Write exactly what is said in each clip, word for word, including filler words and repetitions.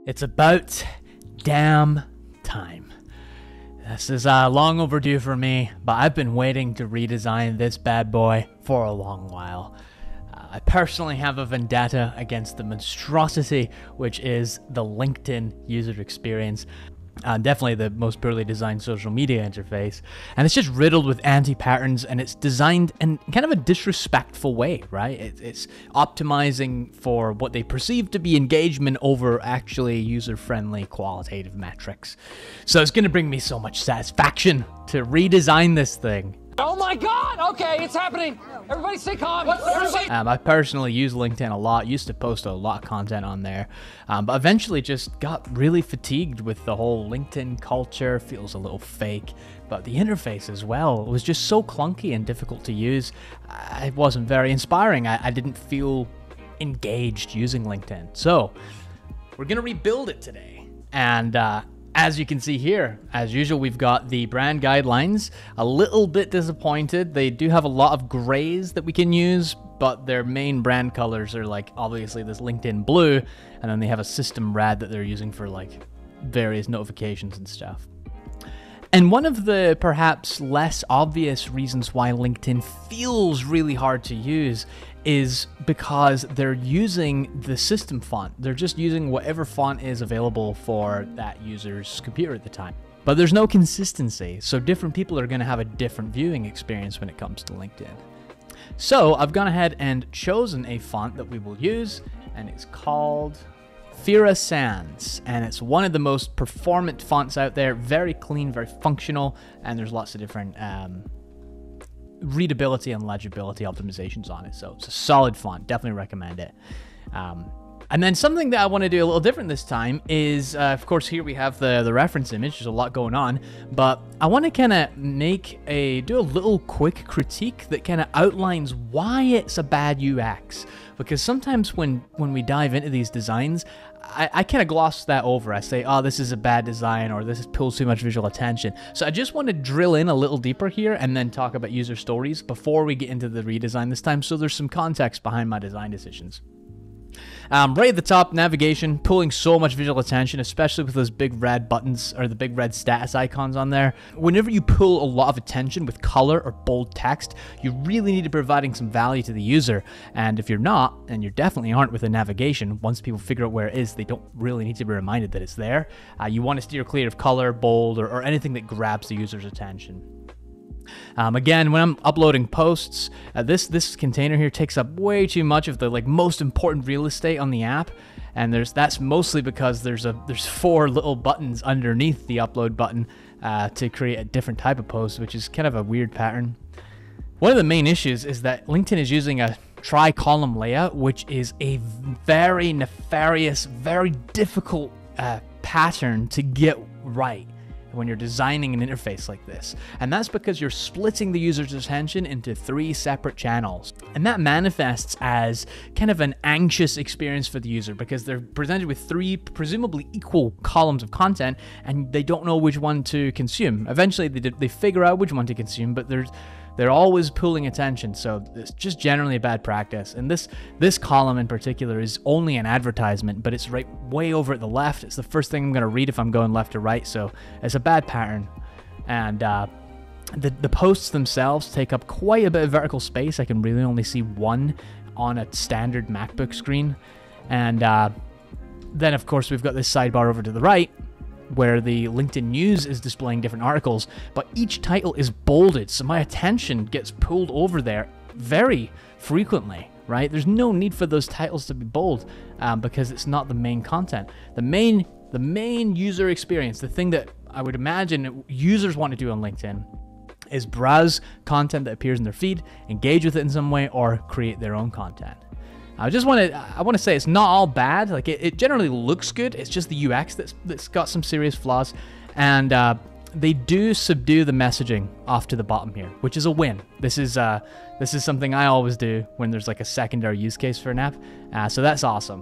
It's about damn time. This is uh, long overdue for me, but I've been waiting to redesign this bad boy for a long while. Uh, I personally have a vendetta against the monstrosity, which is the LinkedIn user experience. Uh, definitely the most poorly designed social media interface, and it's just riddled with anti-patterns, and it's designed in kind of a disrespectful way, right? It, it's optimizing for what they perceive to be engagement over actually user-friendly qualitative metrics. So it's going to bring me so much satisfaction to redesign this thing. Oh my God! Okay, it's happening. Everybody stay calm. Everybody... Um, I personally use LinkedIn a lot, used to post a lot of content on there, um, but eventually just got really fatigued with the whole LinkedIn culture. Feels a little fake, but the interface as well was just so clunky and difficult to use. It wasn't very inspiring. I, I didn't feel engaged using LinkedIn. So we're gonna rebuild it today. And uh, as you can see here, as usual, we've got the brand guidelines. A little bit disappointed. They do have a lot of grays that we can use, but their main brand colors are like obviously this LinkedIn blue, and then they have a system red that they're using for like various notifications and stuff. And one of the perhaps less obvious reasons why LinkedIn feels really hard to use is because they're using the system font. They're just using whatever font is available for that user's computer at the time. But there's no consistency, so different people are gonna have a different viewing experience when it comes to LinkedIn. So I've gone ahead and chosen a font that we will use, and it's called Fira Sans, and it's one of the most performant fonts out there. Very clean, very functional, and there's lots of different um, readability and legibility optimizations on it. So it's a solid font. Definitely recommend it. Um, and then something that I want to do a little different this time is, uh, of course, here we have the the reference image. There's a lot going on, but I want to kind of make a do a little quick critique that kind of outlines why it's a bad U X. Because sometimes when when we dive into these designs, I, I kind of gloss that over. I say, oh, this is a bad design, or this pulls too much visual attention. So I just want to drill in a little deeper here and then talk about user stories before we get into the redesign this time, so there's some context behind my design decisions. Um, right at the top, navigation, pulling so much visual attention, especially with those big red buttons or the big red status icons on there. Whenever you pull a lot of attention with color or bold text, you really need to be providing some value to the user. And if you're not, and you definitely aren't with the navigation, once people figure out where it is, they don't really need to be reminded that it's there. Uh, you want to steer clear of color, bold, or, or anything that grabs the user's attention. Um, again, when I'm uploading posts, uh, this this container here takes up way too much of the like most important real estate on the app, and there's that's mostly because there's a there's four little buttons underneath the upload button uh, to create a different type of post, which is kind of a weird pattern. One of the main issues is that LinkedIn is using a tri-column layout, which is a very nefarious, very difficult uh, pattern to get right when you're designing an interface like this. And that's because you're splitting the user's attention into three separate channels. And that manifests as kind of an anxious experience for the user because they're presented with three presumably equal columns of content and they don't know which one to consume. Eventually they, they figure out which one to consume, but there's They're always pulling attention, so it's just generally a bad practice. And this this column in particular is only an advertisement, but it's right way over at the left. It's the first thing I'm going to read if I'm going left to right, so it's a bad pattern. And uh, the, the posts themselves take up quite a bit of vertical space. I can really only see one on a standard MacBook screen. And uh, then, of course, we've got this sidebar over to the right, where the LinkedIn News is displaying different articles, but each title is bolded, so my attention gets pulled over there very frequently, right? There's no need for those titles to be bold um, because it's not the main content. The main, the main user experience, the thing that I would imagine users want to do on LinkedIn is browse content that appears in their feed, engage with it in some way, or create their own content. I just want to I want to say it's not all bad. Like it, it generally looks good. It's just the U X that's that's got some serious flaws, and uh, they do subdue the messaging off to the bottom here, which is a win. This is uh this is something I always do when there's like a secondary use case for an app. Uh, so that's awesome.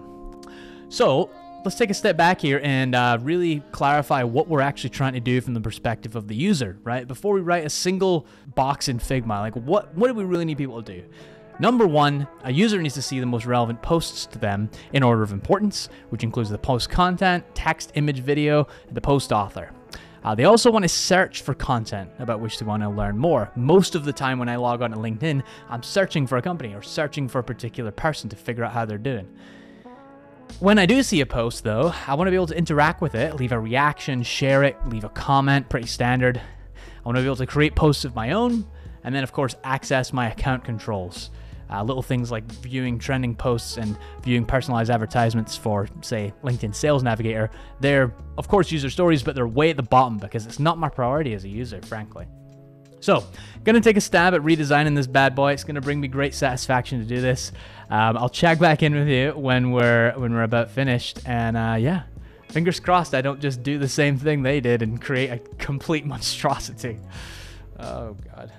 So let's take a step back here and uh, really clarify what we're actually trying to do from the perspective of the user, right? Before we write a single box in Figma, like what what do we really need people to do? Number one, a user needs to see the most relevant posts to them in order of importance, which includes the post content, text, image, video, and the post author. Uh, they also want to search for content about which they want to learn more. Most of the time when I log on to LinkedIn, I'm searching for a company or searching for a particular person to figure out how they're doing. When I do see a post though, I want to be able to interact with it, leave a reaction, share it, leave a comment, pretty standard. I want to be able to create posts of my own, and then of course access my account controls. Uh, little things like viewing trending posts and viewing personalized advertisements for, say, LinkedIn Sales Navigator. They're, of course, user stories, but they're way at the bottom because it's not my priority as a user, frankly. So, gonna take a stab at redesigning this bad boy. It's gonna bring me great satisfaction to do this. Um, I'll check back in with you when we're when we're about finished, and uh, yeah, fingers crossed I don't just do the same thing they did and create a complete monstrosity. Oh God.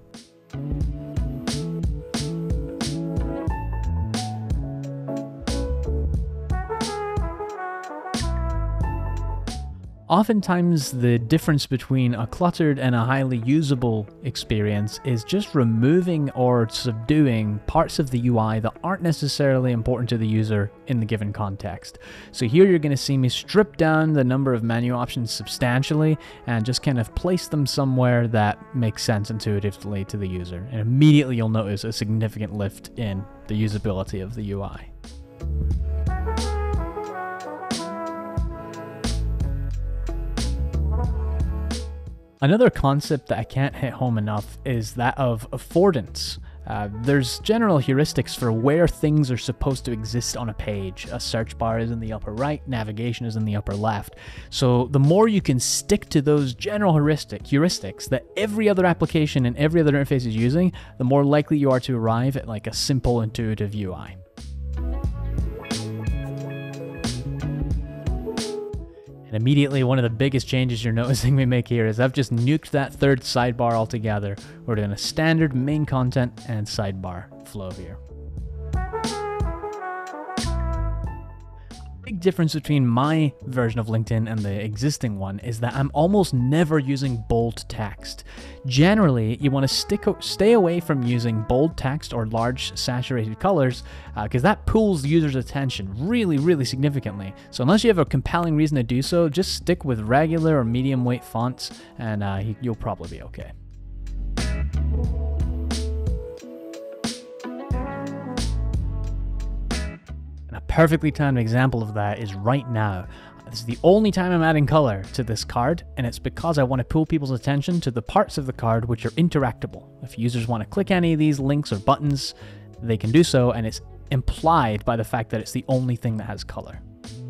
Oftentimes, the difference between a cluttered and a highly usable experience is just removing or subduing parts of the U I that aren't necessarily important to the user in the given context. So here you're going to see me strip down the number of menu options substantially and just kind of place them somewhere that makes sense intuitively to the user. And immediately you'll notice a significant lift in the usability of the U I. Another concept that I can't hit home enough is that of affordance. Uh, there's general heuristics for where things are supposed to exist on a page. A search bar is in the upper right, navigation is in the upper left. So the more you can stick to those general heuristic, heuristics that every other application and every other interface is using, the more likely you are to arrive at like a simple, intuitive U I. And immediately, one of the biggest changes you're noticing me make here is I've just nuked that third sidebar altogether. We're doing a standard main content and sidebar flow here. Big difference between my version of LinkedIn and the existing one is that I'm almost never using bold text. Generally, you want to stick stay away from using bold text or large saturated colors because uh, that pulls the user's attention really, really significantly. So unless you have a compelling reason to do so, just stick with regular or medium weight fonts and uh, you'll probably be okay. A perfectly timed example of that is right now. This is the only time I'm adding color to this card, and it's because I want to pull people's attention to the parts of the card which are interactable. If users want to click any of these links or buttons, they can do so, and it's implied by the fact that it's the only thing that has color.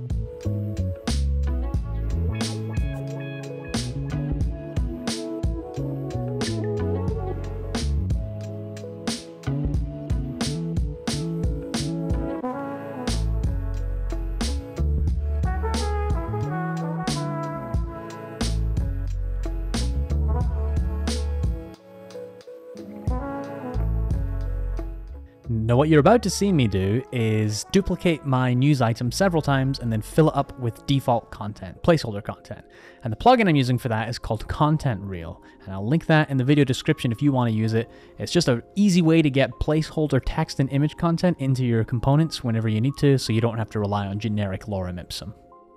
Now what you're about to see me do is duplicate my news item several times and then fill it up with default content, placeholder content. And the plugin I'm using for that is called Content Reel. And I'll link that in the video description if you want to use it. It's just an easy way to get placeholder text and image content into your components whenever you need to, so you don't have to rely on generic lorem ipsum.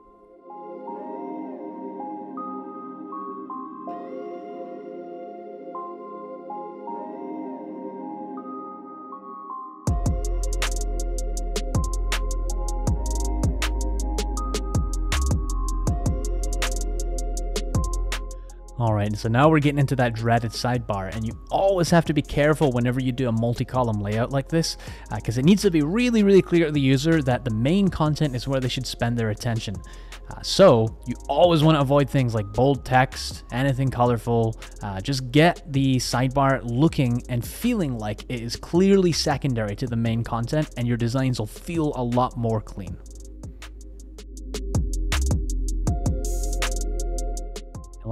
Alright, so now we're getting into that dreaded sidebar, and you always have to be careful whenever you do a multi-column layout like this, because uh, it needs to be really, really clear to the user that the main content is where they should spend their attention. Uh, so you always want to avoid things like bold text, anything colorful. Uh, just get the sidebar looking and feeling like it is clearly secondary to the main content, and your designs will feel a lot more clean.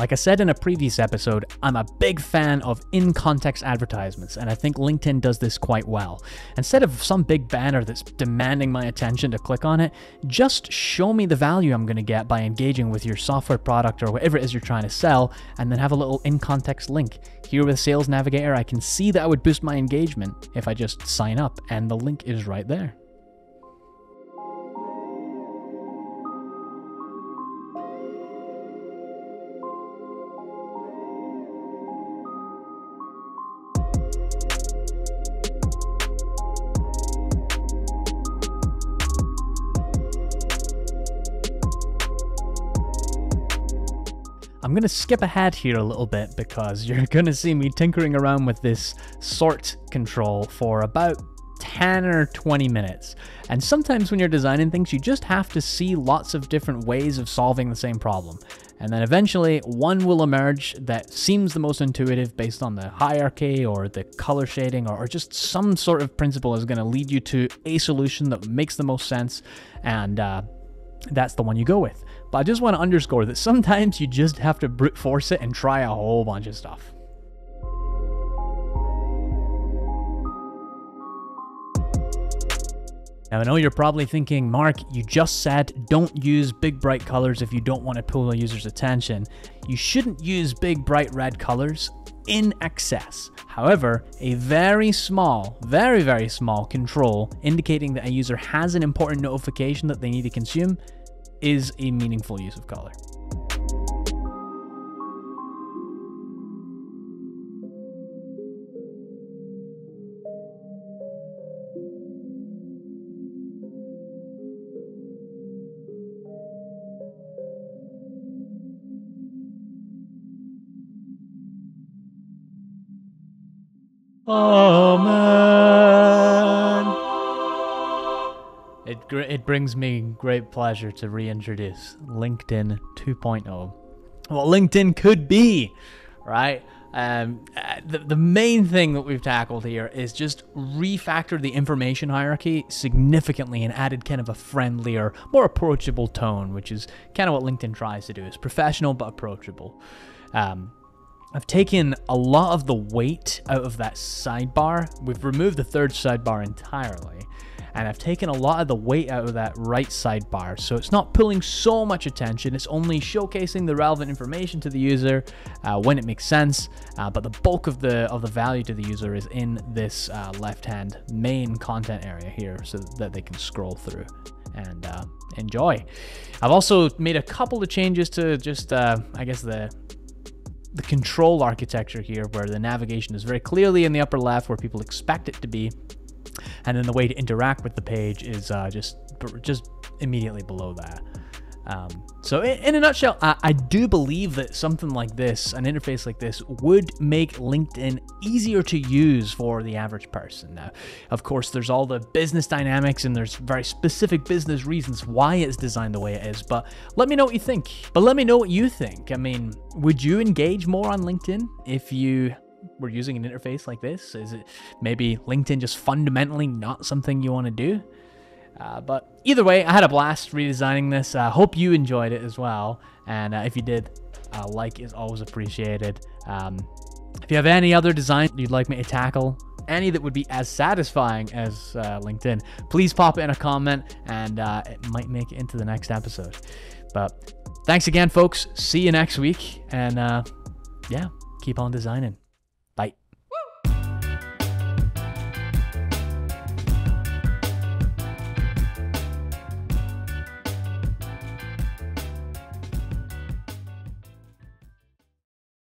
Like I said in a previous episode, I'm a big fan of in-context advertisements, and I think LinkedIn does this quite well. Instead of some big banner that's demanding my attention to click on it, just show me the value I'm going to get by engaging with your software product or whatever it is you're trying to sell, and then have a little in-context link. Here with Sales Navigator, I can see that I would boost my engagement if I just sign up, and the link is right there. I'm going to skip ahead here a little bit because you're going to see me tinkering around with this sort control for about ten or twenty minutes. And sometimes when you're designing things, you just have to see lots of different ways of solving the same problem. And then eventually one will emerge that seems the most intuitive based on the hierarchy or the color shading, or, or just some sort of principle is going to lead you to a solution that makes the most sense. And uh, that's the one you go with. But I just want to underscore that sometimes you just have to brute force it and try a whole bunch of stuff. Now, I know you're probably thinking, Mark, you just said don't use big bright colors if you don't want to pull the user's attention. You shouldn't use big bright red colors in excess. However, a very small, very, very small control indicating that a user has an important notification that they need to consume is a meaningful use of color. Oh man! It, it brings me great pleasure to reintroduce LinkedIn two point oh. What LinkedIn could be, right? Um, the, the main thing that we've tackled here is just refactor the information hierarchy significantly and added kind of a friendlier, more approachable tone, which is kind of what LinkedIn tries to do. It's professional but approachable. Um, I've taken a lot of the weight out of that sidebar. We've removed the third sidebar entirely. And I've taken a lot of the weight out of that right sidebar. So it's not pulling so much attention. It's only showcasing the relevant information to the user uh, when it makes sense. Uh, but the bulk of the of the value to the user is in this uh, left-hand main content area here so that they can scroll through and uh, enjoy. I've also made a couple of changes to just, uh, I guess, the the control architecture here, where the navigation is very clearly in the upper left where people expect it to be. And then the way to interact with the page is uh, just just immediately below that. Um, so in, in a nutshell, I, I do believe that something like this, an interface like this, would make LinkedIn easier to use for the average person. Now, of course, there's all the business dynamics and there's very specific business reasons why it's designed the way it is. But let me know what you think. But let me know what you think. I mean, would you engage more on LinkedIn if you were using an interface like this? Is it maybe LinkedIn just fundamentally not something you want to do? Uh, but either way, I had a blast redesigning this. I uh, hope you enjoyed it as well. And uh, if you did, a like is always appreciated. Um, if you have any other design you'd like me to tackle, any that would be as satisfying as uh, LinkedIn, please pop it in a comment and uh, it might make it into the next episode. But thanks again, folks. See you next week. And uh, yeah, keep on designing.